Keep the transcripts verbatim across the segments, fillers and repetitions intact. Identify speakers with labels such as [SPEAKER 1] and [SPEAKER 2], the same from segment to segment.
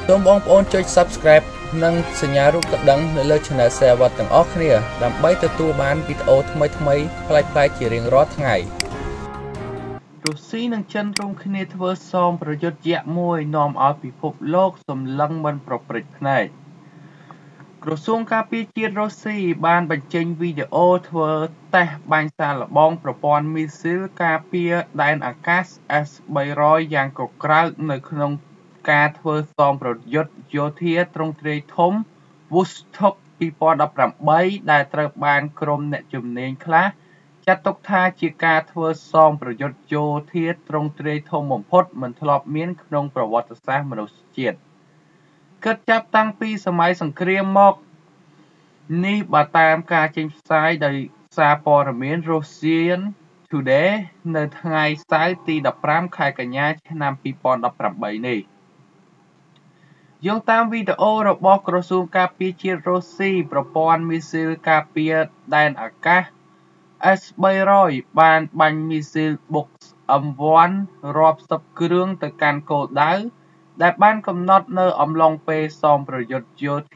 [SPEAKER 1] សូមបងប្អូនចុច Subscribe និងសញ្ញារូបកណ្ដឹងនៅលើ Channel សេវ៉ាត់ទាំងអស់គ្នាដើម្បីទទួលបានវីដេអូថ្មីៗប្លែកៗជារៀងរាល់ថ្ងៃរុស្ស៊ីនិងចិនរួមគ្នាធ្វើសមប្រយុទ្ធយក្សមួយនាំឲ្យពិភពលោកសម្លឹងមិនប្រព្រឹត្តភ្នែកក្រសួងការពារជាតិរុស្ស៊ីបានបញ្ចេញវីដេអូធ្វើតេស្តបាញ់សាកល្បងប្រព័ន្ធមីស៊ីលការពារដែនអាកាស เอส បីរយ យ៉ាងកក្រើកនៅក្នុងការធ្វើសមប្រយុទ្ធយោធាទ្រង់ទ្រាយធំ Vostok ពីរពាន់ដប់ប្រាំបី ដែលត្រូវបានក្រុមអ្នកជំនាញខ្លះចាត់ទុកថាជាការធ្វើសមប្រយុទ្ធយោធាទ្រង់ទ្រាយធំបំផុតមិនធ្លាប់មានក្នុងប្រវត្តិសាស្ត្រមនុស្សជាតិគិតចាប់តាំងពីសម័យសង្គ្រាមមកនេះបើតាមការចេញផ្សាយដោយសារព័ត៌មាន Russian Today នៅថ្ងៃសៅរ៍ទីដប់ប្រាំខែកញ្ញាឆ្នាំពីរពាន់ដប់ប្រាំបីនេះយោងតាមវីដេអូរបស់ក្រសួងការពារជាតិរុស្ស៊ីប្រព័ន្ធមីស៊ីលការពារដែនអាកាស เอส បីរយ បានបាញ់មីស៊ីល Box អឹម វ៉ាន់ រាប់សិបគ្រឿងទៅកាន់គោលដៅដែលបានកំណត់នៅអំឡុងពេលសមប្រយុទ្ធយោធា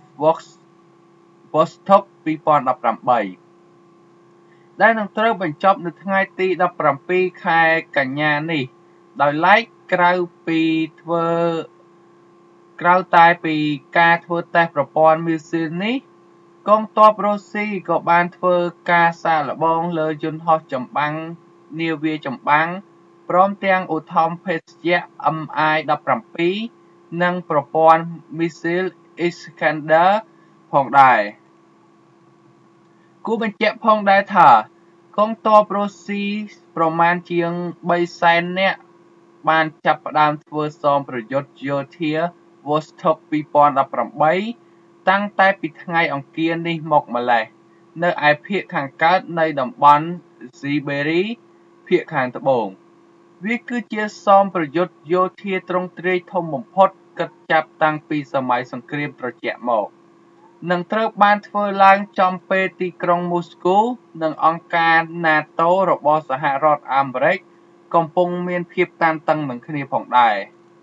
[SPEAKER 1] Vostok ពីរពាន់ដប់ប្រាំបីដែលនឹងត្រូវបញ្ចប់នៅថ្ងៃទីដប់ប្រាំពីរខែកញ្ញានេះដោយឡែកក្រៅពីធ្វើក្រៅតែពីការធ្វើតេស្តប្រព័ន្ធមីស៊ីលនេះកងទ័ពរុស្ស៊ីក៏បានធ្វើការសាកល្បងលើយន្តហោះចម្បាំងនាវាចម្បាំងព្រមទាំងឧទ្ធម្ភាគចក្រ អឹម អាយ ដប់ប្រាំពីរ និងប្រព័ន្ធមីស៊ីល Iskander ផងដែរគួរបញ្ជាក់ផងដែរថាកងទ័ពរុស្ស៊ីប្រមាណជាងបីសែននាក់បានចាប់ផ្ដើមធ្វើសមប្រយុទ្ធយោធា Vostok ពីរពាន់ដប់ប្រាំបីតាំងតែពីថ្ងៃអង្គារនេះមកម្លេះនៅឯភាគខាងកើតនៃតំបន់ Siberia ភាគខាងត្បូងវាគឺជាសមប្រយុទ្ធយោធាទ្រង់ទ្រាយធំបំផុតគិតចាប់តាំងពីសម័យសង្គ្រាមត្រជាក់មកនឹងត្រូវបានធ្វើឡើងចំពេលទីក្រុងមូស្គូនិងអង្គការ NATO របស់សហរដ្ឋអាមេរិកកំពុងមានភាពតានតឹងនឹងគ្នាផងដែរ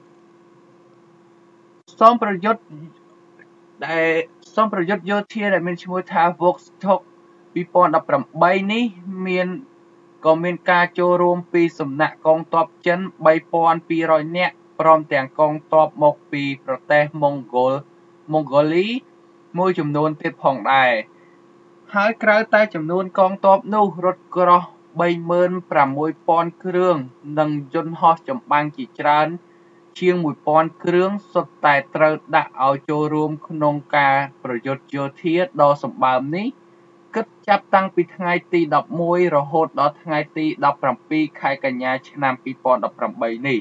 [SPEAKER 1] សមប្រយុទ្ធដែលសមប្រយុទ្ធយោធាដែលមានឈ្មោះថា Vostok ពីរពាន់ដប់ប្រាំបីនេះមានក៏មានការចូលរួមពីសំណាក់កងទ័ពចិនបីពាន់ពីររយនាក់ព្រមទាំងកងទ័ពមកពីប្រទេសម៉ុងហ្គោលម៉ុងហ្គោលីមួយចំនួនទៀតផងដែរហើយក្រៅតែចំនួនកងទ័ពនោះរថក្រោះបីម៉ឺនប្រាំមួយពាន់គ្រឿងនិងយន្តហោះចម្បាំងជាច្រើនជាងមួយពាន់គ្រឿងសុទ្ធតែត្រូវដាក់ឲ្យចូលរួមក្នុងការប្រយុទ្ធយោធាដ៏សម្បើមនេះគិតចាប់តាំងពីថ្ងៃទីដប់មួយរហូតដល់ថ្ងៃទីដប់ប្រាំពីរខែកញ្ញាឆ្នាំពីរពាន់ដប់ប្រាំបីនេះ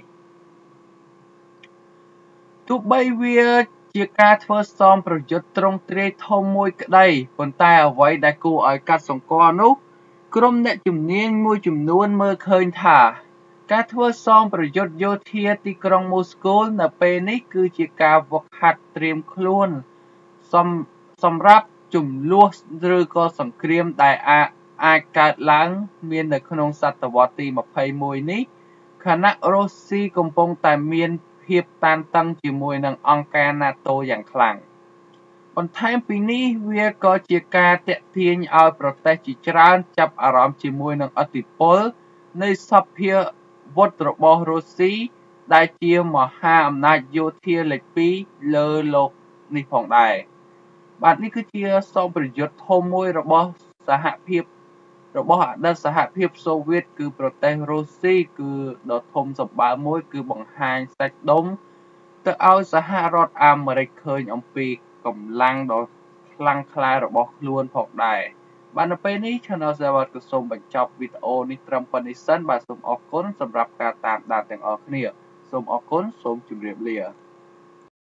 [SPEAKER 1] ទោះបីវាជាការធ្វើសមប្រយុទ្ធទ្រង់ទ្រាយធំមួយក្តីប៉ុន្តែអ្វីដែលគួរឲ្យកត់សម្គាល់នោះក្រុមអ្នកជំនាញមួយចំនួនមើលឃើញថាការធ្វើសមប្រយុទ្ធយោធាទីក្រុងមូស្គូនៅពេលនេះគឺជាការហ្វឹកហាត់ត្រៀមខ្លួនសម្រាប់ជំលោះឬក៏សង្គ្រាមដែលអាចកើតឡើងមាននៅក្នុងសតវត្សទីម្ភៃមួយនេះខណៈរុស្ស៊ីកំពុងតែមានភាពតានតឹងជាមួយនឹងអង្គការ NATO យ៉ាងខ្លាំងបន្ថែមពីនេះវាក៏ជាការទាក់ទាញឲ្យប្រទេសជាច្រើនចាប់អារម្មណ៍ជាមួយនឹងឥទ្ធិពលនៃសភាវុធរបស់រុស្ស៊ីដែលជាមហាអំណាចយោធាលេខពីរលើโลกនេះផងដែរបាទនេះគឺជាសមប្រយុទ្ធធំមួយរបស់សហភាពរបស់អតីតសហភាពសូវៀតគឺប្រទេសរុស្ស៊ីគឺដ៏ធំសម្បើមមួយគឺបង្ហាញសាច់ដុំទៅឲ្យសហរដ្ឋអាមេរិកឃើញអំពីកម្លាំងដ៏ខ្លាំងក្លារបស់ខ្លួនផងដែរបាទនៅពេលនេះ Channel សេវ៉ាត់ក៏សូមបញ្ចប់វីដេអូនេះត្រឹមប៉ុណ្្នេះសិនបាទសូមអរគុណសម្រាប់ការតាមដានទាំងអស់គ្នាសូមអរគុណសូមជម្រាបលា